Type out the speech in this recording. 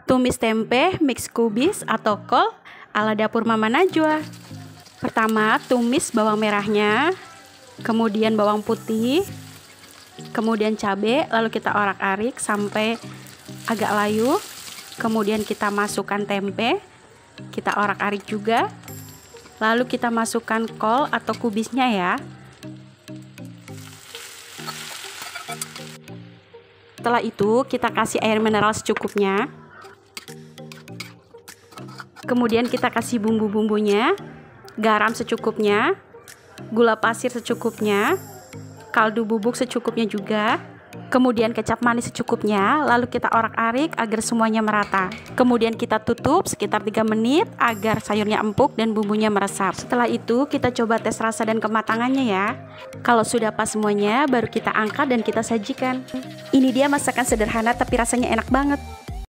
Tumis tempe, mix kubis atau kol ala dapur Mama Najwa. Pertama, tumis bawang merahnya, kemudian bawang putih, kemudian cabai, lalu kita orak-arik sampai agak layu. Kemudian kita masukkan tempe, kita orak-arik juga. Lalu kita masukkan kol atau kubisnya ya. Setelah itu kita kasih air mineral secukupnya. Kemudian kita kasih bumbu-bumbunya, garam secukupnya, gula pasir secukupnya, kaldu bubuk secukupnya juga, kemudian kecap manis secukupnya, lalu kita orak-arik agar semuanya merata. Kemudian kita tutup sekitar 3 menit agar sayurnya empuk dan bumbunya meresap. Setelah itu kita coba tes rasa dan kematangannya ya. Kalau sudah pas semuanya, baru kita angkat dan kita sajikan. Ini dia masakan sederhana tapi rasanya enak banget.